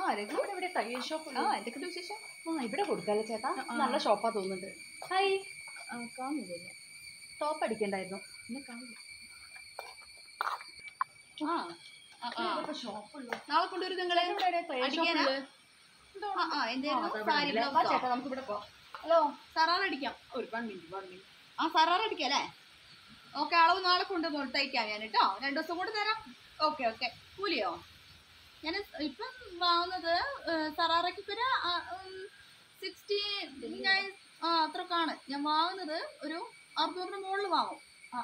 ഇവിടെ തയ്യൽ ഷോപ്പ്. എന്തൊക്കെ വിശേഷം? ഇവിടെ കൊടുക്കാല്ലേ ചേട്ടാ? നല്ല ഷോപ്പാ തോന്നുന്നുണ്ട്. ഹായ്. കാണുന്നില്ല. ടോപ്പ് അടിക്കണ്ടായിരുന്നു. നാളെ കൊണ്ടുവരും നിങ്ങളെ. ചേട്ടാ നമുക്ക് ഇവിടെ പോവാം. ഹലോ, സറാറ അടിക്കാം. ഒരു 1 മിനിറ്റ്. സറാറ അടിക്കാം അല്ലേ? ഓക്കെ, അളവ് നാളെ കൊണ്ടുവന്നു തയ്ക്കാം ഞാൻ കേട്ടോ. 2 ദിവസം കൊണ്ട് തരാം. ഓക്കെ. കൂലിയോ? ഞാൻ ഇപ്പം വാങ്ങുന്നത് സറാറയ്ക്ക് ഒരു 69 അത്രക്കാണ് ഞാൻ വാങ്ങുന്നത്. ഒരു 600 മുകളിൽ വാങ്ങും.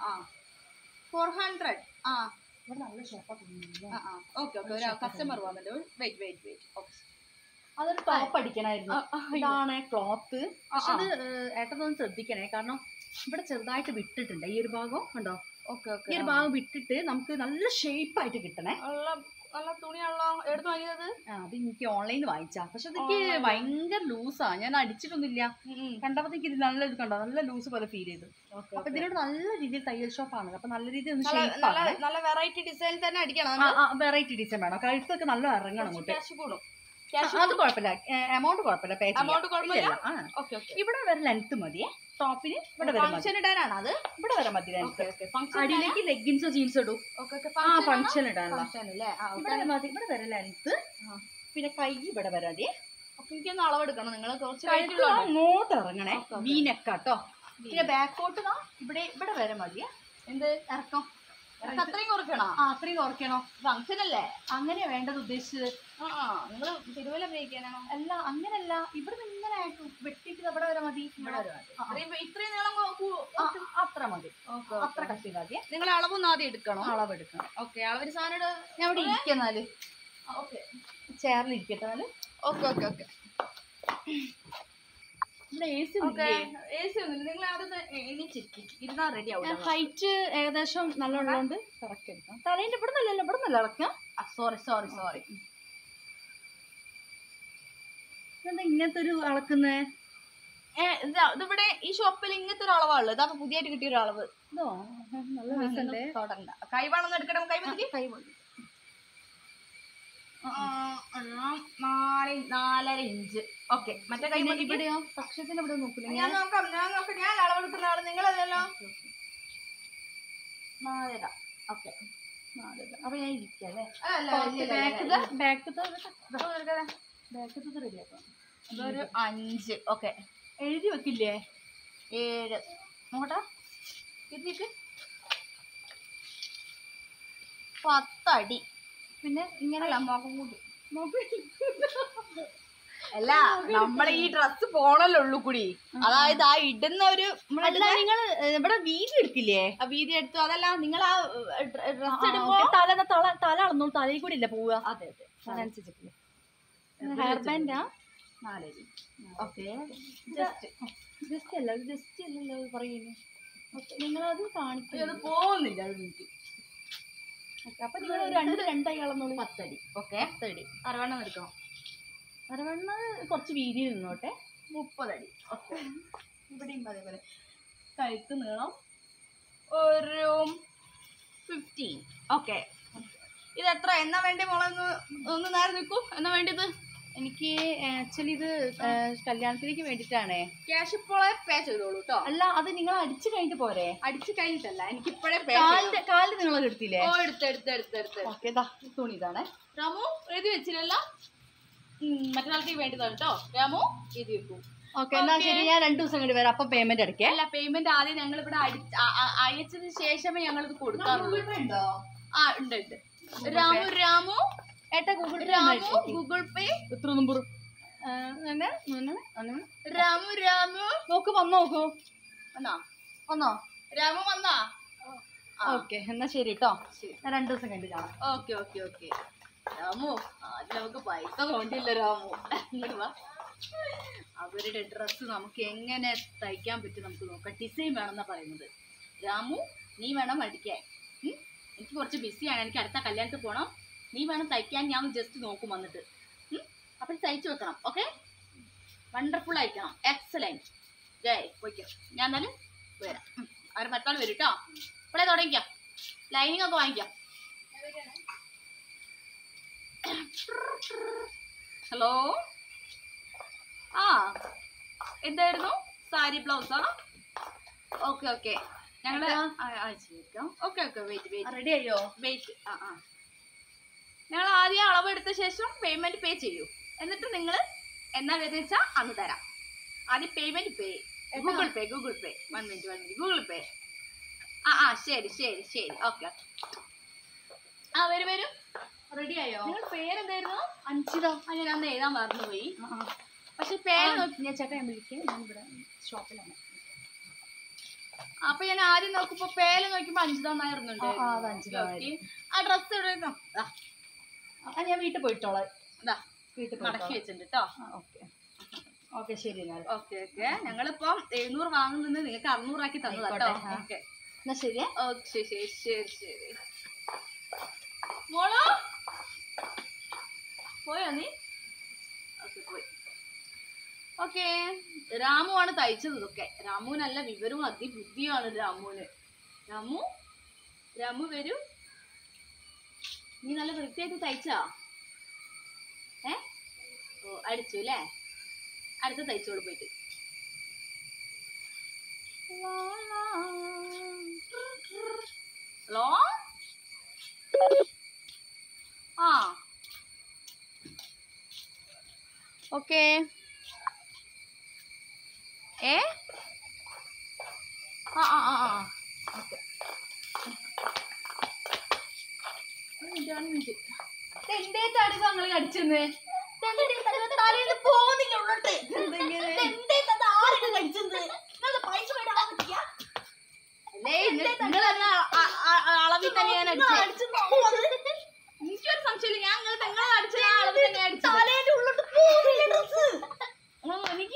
400. ഇവിടെ നല്ല ഷോപ്പാ തോന്നുന്നു. ഓക്കെ. ഒരു കസ്റ്റമർ വന്നിട്ട് വെയിറ്റ്. ഓക്കെ, അതൊരു ടോപ്പ് അടിക്കണായിരുന്നു. ഇതാണ് ക്ലോത്ത്. പക്ഷെ അത് ഏട്ടനൊന്ന് ശ്രദ്ധിക്കണേ, കാരണം ഇവിടെ ചെറുതായിട്ട് വിട്ടിട്ടുണ്ട്. ഈ ഒരു ഭാഗം ഉണ്ടോ? ഈ ഒരു ഭാഗം വിട്ടിട്ട് നമുക്ക് നല്ല ഷേപ്പ് ആയിട്ട് കിട്ടണേ. നല്ല തുണിയാണല്ലോ. എടുത്ത് വാങ്ങിയത്? അത് എനിക്ക് ഓൺലൈനിൽ വാങ്ങിച്ചാ. പക്ഷെ അതെനിക്ക് ഭയങ്കര ലൂസാ. ഞാൻ അടിച്ചിട്ടൊന്നുമില്ല. കണ്ടപ്പോഴത്തേക്ക് ഇത് നല്ല ലൂസ് പോലെ ഫീൽ ചെയ്തു. അപ്പൊ ഇതിനോട് നല്ല രീതിയിൽ തയ്യൽ ഷോപ്പാണ്. അപ്പൊ നല്ല രീതിയിൽ നല്ല വെറൈറ്റി ഡിസൈൻ തന്നെ അടിക്കണം. വെറൈറ്റി ഡിസൈൻ വേണം. കഴുത്തൊക്കെ നല്ല ഇറങ്ങണം അങ്ങോട്ട്. അത് കുഴപ്പമില്ല, എമൗണ്ട് കുഴപ്പമില്ല. പേ ഇവിടെ വരെ ലെങ്ത് മതിയേ ടോപ്പിന്. ഇവിടെ വരെ മതി ലെങ്ത്. അടിയിലേക്ക് ലെഗിൻസോ ജീൻസോ ഇടും. ഫംഗ്ഷൻ ഇടാനുള്ള ഇവിടെ വരെ ലെങ്ത്. പിന്നെ കൈ ഇവിടെ വരെ മതിയേ. എനിക്കൊന്ന് അളവെടുക്കണം. നിങ്ങൾ അങ്ങോട്ട് ഇറങ്ങണേ. വീനക്കാട്ടോ. പിന്നെ ബാക്കോട്ട് ഇവിടെ വരെ മതിയേ. എന്ത് ഇറക്കം? അത്രയും കുറയ്ക്കണോ? അത്രയും കുറയ്ക്കണോ? ഫംഗ്ഷൻ അല്ലേ? അങ്ങനെയാ വേണ്ടത് ഉദ്ദേശിച്ചത്. നിങ്ങൾ തിരുവല്ല ഉപയോഗിക്കാനാണോ? അല്ല, അങ്ങനല്ല. ഇവിടെ ഇങ്ങനെ വെട്ടിട്ട് ഇവിടെ വരെ മതി. ഇത്രയും നീളം അത്ര മതി. അത്ര കട്ട് ചെയ്താൽ നിങ്ങൾ അളവൊന്നും ആദ്യം എടുക്കണം. അളവെടുക്കണം. ഓക്കെ, അളവൊരു സാധനം ഞാൻ ഇവിടെ ഇരിക്കുന്നാല്. ഓക്കെ, ചെയറിൽ ഇരിക്കട്ടെ. ഓക്കെ. ഹൈറ്റ് ഏകദേശം നല്ല ഉള്ളതുകൊണ്ട് കറക്റ്റ് എടുക്കാം. തലേന്റെ ഇവിടെ നല്ല ഇളക്കാം. സോറി. എന്താ ഇങ്ങനത്തെ ഒരു അളക്കുന്നേ? ഇതിവിടെ ഈ ഷോപ്പിൽ ഇങ്ങനത്തെ ഒരു അളവാണുള്ളത്. അതൊക്കെ പുതിയതായിട്ട് കിട്ടിയൊരു അളവ്. തുടങ്ങണ്ട. കൈ വേണമെന്ന് എടുക്കണം. കൈ 4.5 ഇഞ്ച്. ഓക്കെ, മറ്റേ കൈ ഇവിടെയോ? പക്ഷത്തിന് ഇവിടെ നോക്കില്ല. ഞാൻ നോക്കാം. ഞാൻ അളവെടുക്കുന്ന ആള് നിങ്ങളല്ലല്ലോ. 4.5. ഓക്കെ, 4.5. അപ്പൊ ഞാൻ ഇരിക്കല്ലേ? ബാക്കത്തെ റെഡിയാക്കാം. അതൊരു 5. ഓക്കെ, എഴുതി വെക്കില്ലേ? 7. നോക്കട്ടെ. ഇതിക്ക് 10 അടി. പിന്നെ ഇങ്ങനെയല്ല, അല്ല, നമ്മളെ ഈ ഡ്രസ് പോണല്ലോ ഉള്ളു കൂടി. അതായത് ആ ഇടുന്ന ഒരു നിങ്ങൾ ഇവിടെ വീതി എടുക്കില്ലേ? ആ വീതി എടുത്തു. അതല്ല, നിങ്ങൾ ആ ഡ്രസ് ഇടുമ്പോ തല അളന്നോളൂ. തലയിൽ കൂടി ഇല്ല പോവുക. അതെ അതനുസരിച്ചിട്ടില്ല. ഹെയർ ബാൻഡാ? 4 അടി. ഓക്കെ, ജസ്റ്റ് അല്ലല്ലോ പറയുന്നു. നിങ്ങളത് കാണിക്കും. അത് പോകുന്നില്ല. അത് എനിക്ക് അപ്പൊ നിങ്ങൾ ഒരു 2 അളന്നോളൂ. 10 അടി. ഓക്കെ, 10 അടി. അരവണ്ണം എടുക്കണം. അരവണ്ണം കുറച്ച് വീതിയിൽ നിന്നോട്ടെ. 30 അടി. ഓക്കെ, ഇവിടെയും അതേപോലെ. കഴുത്ത് നീളം ഒരു 15. ഓക്കെ, ഇത് എത്ര എന്നാ വേണ്ടി മോളെ? ഒന്ന് നേരെ നിൽക്കൂ. എന്നാ വേണ്ടിയത്? എനിക്ക് ആക്ച്വലി ഇത് കല്യാണത്തിലേക്ക് വേണ്ടിയിട്ടാണേ. ക്യാഷ് ഇപ്പോഴേ പേ ചെയ്തോളൂ കേട്ടോ. അല്ല, അത് നിങ്ങൾ അടിച്ചു കഴിഞ്ഞിട്ട് പോരെ? അടിച്ചു കഴിഞ്ഞിട്ടല്ല, എനിക്ക് ഇപ്പോഴേ കാലിന് നിങ്ങൾ എടുത്തില്ലേ? ഓ, എടുത്ത്. ഓക്കെ, ഇതാ തുണി ഇതാണേ. രാമു എഴുതി വെച്ചില്ലല്ലോ. മറ്റൊരാൾക്ക് വേണ്ടിയതാണ് കേട്ടോ. രാമു എഴുതി വെക്കൂ. ഓക്കെ, എന്നാ ശരി. ഞാൻ 2 ദിവസം കൂടി വരാം. അപ്പൊ പേയ്മെന്റ് അടയ്ക്കാം. അല്ല, പേയ്മെന്റ് ആദ്യം ഞങ്ങൾ ഇവിടെ അയച്ചതിന് ശേഷമേ ഞങ്ങൾ ഇത് കൊടുക്കാറുള്ളൂ. ഉണ്ട്. രാമു ഏട്ടാ ഗൂഗിൾ പേ എത്ര നമ്പർ? രാമു നോക്ക്, വന്നോ? രാമു വന്നാ? ഓക്കെ, എന്നാ ശരി കേട്ടോ. ഞാൻ 2 ദിവസം കണ്ടു കാണാം. ഓക്കെ. രാമു, ആദ്യം നമുക്ക് പൈസ കൊണ്ടില്ല. രാമു ഇങ്ങോട്ട് വാ. അവരുടെ ഡ്രസ്സ് നമുക്ക് എങ്ങനെ തയ്ക്കാൻ പറ്റും നമുക്ക് നോക്കാം. ഡിസൈൻ വേണമെന്നാ പറയുന്നത്. രാമു, നീ വേണം അടിക്കാൻ. എനിക്ക് കുറച്ച് ബിസിയാണ്. എനിക്ക് അടുത്ത കല്യാണത്തിൽ പോകണം. നീ വേണം തയ്ക്കാൻ. ഞാൻ ജസ്റ്റ് നോക്കും വന്നിട്ട്. അപ്പം തയ്ച്ചു വെക്കണം. ഓക്കെ, വണ്ടർഫുൾ ആയിരിക്കണം. എക്സലൻറ്റ്. പോയിക്കോ. ഞാൻ എന്നാലും വരാം. അവർ മറ്റാൾ വരും കേട്ടോ. ഇവിടെ തുടങ്ങിക്കാം. ലൈനിങ് ഒക്കെ വാങ്ങിക്കാം. ഹലോ. ആ എന്തായിരുന്നു? സാരി ബ്ലൗസാ? ഓക്കെ ഓക്കെ, ഞങ്ങൾ അയച്ചേക്കാം. ഓക്കെ ഓക്കെ, വെയിറ്റ് റെഡി ആയോ? വെയിറ്റ്. ഞങ്ങൾ ആദ്യം അളവെടുത്ത ശേഷം പേയ്മെന്റ് പേ ചെയ്യൂ. എന്നിട്ട് നിങ്ങൾ എന്നാ വരുന്ന വെച്ചാൽ അന്ന് തരാം. ആദ്യം payment pay, Google pay. 1 minute Google pay. ശരി ശരി ശരി, ഓക്കെ. വരൂ. റെഡി ആയോ? നിങ്ങളുടെ പേരെന്തായിരുന്നു? അഞ്ചിത. ഞാൻ അന്ന് എഴുതാൻ മറന്നുപോയി. പക്ഷെ പേര് നോക്കി ഞാൻ ചേട്ടാ വിളിക്കാം. ഞാൻ ഇവിടെ ഷോപ്പിലാണ്. അപ്പൊ ഞാൻ ആദ്യം നോക്കുമ്പോ പേര് നോക്കുമ്പോ അഞ്ചിത നായർന്നുണ്ട്. ആ ഡ്രസ് ഞാൻ വീട്ടിൽ പോയിട്ടോളാം. വീട്ടിൽ മടക്കി വെച്ചിട്ടുണ്ട് കേട്ടോ. ഓക്കെ ശരി. ഓക്കെ ഓക്കെ, ഞങ്ങളിപ്പം 700 വാങ്ങുന്നത് നിങ്ങൾക്ക് 600 ആക്കി തന്നതാട്ടോ. ഓക്കെ എന്നാ ശരി. ഓക്കെ ശരി ശരി ശരി. മോളോ പോയോ നീ? ഓക്കെ പോയി. ഓക്കെ, രാമു ആണ് തയ്ച്ചത് ഇതൊക്കെ. രാമു നല്ല വിവരവും അതിബുദ്ധിയുമാണ് രാമുവിന്. രാമു വരൂ. നീ നല്ല വൃത്തിയായിട്ട് തയ്ച്ചാ? ഓ അടിച്ചു അല്ലേ? അടുത്ത തയ്ച്ചോട് പോയിട്ട്. ഹലോ. ഓക്കെ. എന്തേ തടി ഞങ്ങൾ കടിച്ചെന്ന്? തലയിൽ പോകുന്നില്ല ഉള്ളോട്ട്. അളവിൽ തന്നെയാണ് അടിച്ചത്. എനിക്കൊരു സംശയമില്ല, ഞാൻ നിങ്ങളെ അടിച്ച അളവ് തന്നെ അടിച്ചത്. എനിക്ക്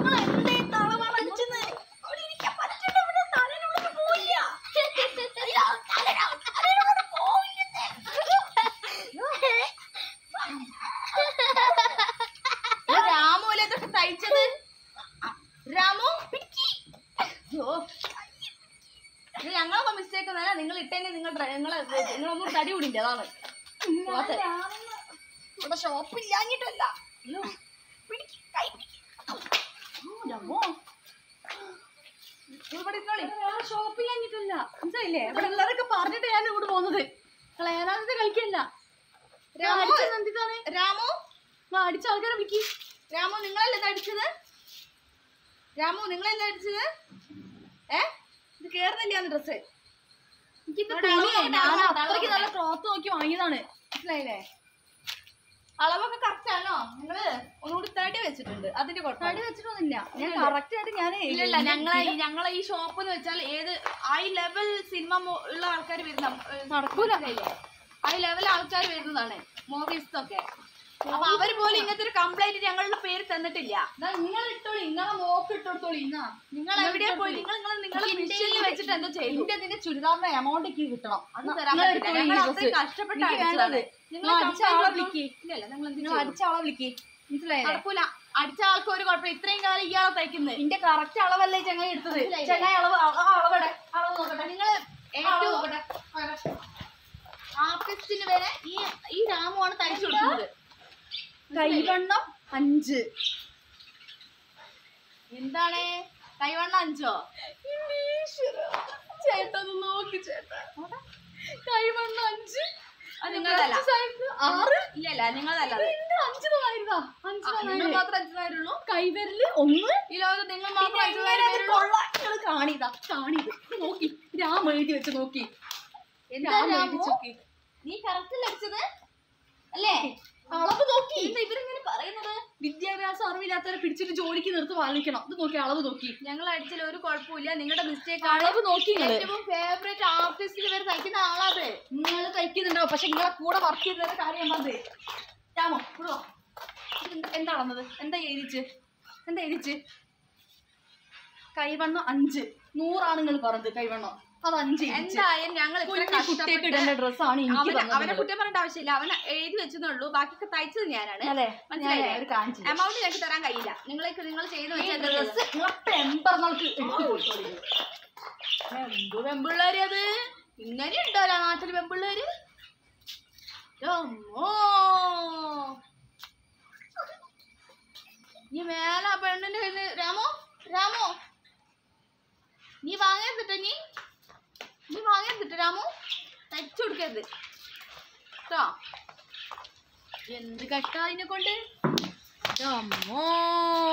രാമുല്ലേ ഇതൊക്കെ തയ്ച്ചത്? രാമു ഞങ്ങളൊക്കെ മിസ്റ്റേക്ക് ഒന്നല്ല, നിങ്ങൾ ഇട്ടേനെ നിങ്ങളൊന്നും തടി കൂടില്ല. അതാണ് ഇവിടെ ഷോപ്പില്ലാഞ്ഞിട്ടല്ല. ഷോപ്പില്ലാഞ്ഞിട്ടല്ല, മനസ്സിലായില്ലേ? ഇവിടെ ഉള്ളവരൊക്കെ പറഞ്ഞിട്ട് ഞാൻ ഇവിടെ പോകുന്നത്. ഏതാണ്ട് കളിക്കല്ല. രാമു അടിച്ച ആൾക്കാരെ വിളിക്ക്. രാമു നിങ്ങളല്ലേ അടിച്ചത്? രാമു നിങ്ങളെന്താ അടിച്ചത്? ഇത് കേറുന്നില്ല ഡ്രസ്. അത്രയ്ക്ക് നല്ല ക്ലോത്ത് നോക്കി വാങ്ങിയതാണ്, മനസ്സിലായില്ലേ? അളവൊക്കെ കറക്റ്റ് ആണോ? നിങ്ങള് ഒന്നുകൂടി തടി വെച്ചിട്ടുണ്ട്. അതിന്റെ കുഴപ്പം തടി വെച്ചിട്ടൊന്നുമില്ല. ഞാൻ കറക്റ്റ് ആയിട്ട് ഞാൻ ഇല്ല. ഞങ്ങളെ ഈ ഷോപ്പ് എന്ന് വെച്ചാൽ ഏത് ഹൈ ലെവൽ സിനിമ ഉള്ള ആൾക്കാർ വരുന്ന നടക്കൂല. ഹൈ ലെവൽ ആൾക്കാർ വരുന്നതാണ് മൂവീസൊക്കെ. അപ്പൊ അവര് പോലും ഇങ്ങനത്തെ ഒരു കംപ്ലൈന്റ് ഞങ്ങളുടെ പേര് തന്നിട്ടില്ല. നിങ്ങൾ ഇട്ടോളി, നിങ്ങളെ മോക്ക് ഇട്ടോളി. നിങ്ങൾ എവിടെയാ പോയി? നിങ്ങൾ മിഷനിൽ വെച്ചിട്ട് എന്താ ചെയ്യും? ഇതിന്റെ ചുരിദാറിന്റെ എമൗണ്ട് കിട്ടണം. അത് തരാൻ പറ്റില്ല. ഞങ്ങൾ അത്രയും കഷ്ടപ്പെട്ടാണ്. നിങ്ങൾ അടിച്ച ആളെ വിളിക്ക്. മനസ്സിലായി? നടക്കൂല. അടിച്ച ആൾക്ക് ഒരു കുഴപ്പമില്ല. ഇത്രയും കാലം ഇയാളെ തയ്ക്കുന്നത്. ഇതിന്റെ കറക്റ്റ് അളവല്ലേ ചങ്ങായി എടുത്തത്? ചങ്ങായി അളവ് നോക്കട്ടെ. നിങ്ങൾ ഏറ്റവും ആർട്ടിസ്റ്റിന് വരെ ഈ രാമുവാണ് തയ്ച്ചു കൊടുക്കുന്നത്. കൈവണ്ണം 5. എന്താണ് കൈവണ്ണം 5ഓ? ചേട്ടാ നോക്കി ചേട്ടാ, കൈവണ്ണം 5. അത് നിങ്ങളല്ല. 6 ഇല്ലല്ല, നിങ്ങളല്ല. 5 മാത്രം 5 തരുള്ളൂ. കൈവരല് 1. ഈ ലോകത്ത് നിങ്ങൾ മാത്രം 5 കാണിതാ. കാണിത് നോക്കി രാമ എഴുതി വെച്ച് നോക്കി. എന്താ നീ കറക്റ്റ് അടിച്ചത് അല്ലേ? അളവ് നോക്കി. എന്താ ഇവരിങ്ങനെ പറയുന്നത്? വിദ്യാഭ്യാസം അറിവില്ലാത്തവരെ പിടിച്ചിട്ട് ജോലിക്ക് നിർത്തി വാങ്ങിക്കണം. ഇത് നോക്കി, അളവ് നോക്കി. ഞങ്ങൾ അടിച്ചാൽ ഒരു കുഴപ്പമില്ല, നിങ്ങളുടെ മിസ്റ്റേക്ക്. അളവ് നോക്കി. ഏറ്റവും ഫേവറേറ്റ് ആർട്ടിസ്റ്റിൽ വരെ തയ്ക്കുന്ന ആളാത്. നിങ്ങൾ തയ്ക്കുന്നുണ്ടാവും, പക്ഷെ നിങ്ങളെ കൂടെ വർക്ക് ചെയ്യുന്ന കാര്യം പറഞ്ഞത്. രാമോ കൂടോ, എന്താണെന്നത്? എന്താ എഴുതിച്ച്? കൈവണ്ണം 5. 100 നിങ്ങൾ പറഞ്ഞത്. കൈവണ്ണം അത് 5. എന്തായാലും ഞങ്ങൾ ഡ്രസ്സാണ്. അവനെ കുറ്റം പറയേണ്ട ആവശ്യമില്ല, അവൻ എഴുതി വെച്ചെന്നുള്ളൂ. ബാക്കിയൊക്കെ തയ്ച്ചത് ഞാനാണ്. എമൗണ്ട് ഞങ്ങൾക്ക് തരാൻ കഴിയില്ല. നിങ്ങൾ ചെയ്ത് എന്ത് പെമ്പിള്ളേര് അത്? ഇങ്ങനെ ഉണ്ടോല്ലോ നാട്ടില് പെമ്പിള്ളേര്. നീ മേലെ ആ പെണ്ണിന്റെ കയ്യിന്ന് രാമോ രാമോ നീ വാങ്ങരുതിട്ടോ നീ വാങ്ങരുതിട്ടോ രാമു തയ്ച്ചു കൊടുക്കരുത് കേട്ടോ എന്ത് കഷ്ട അതിനെ കൊണ്ട് അമ്മോ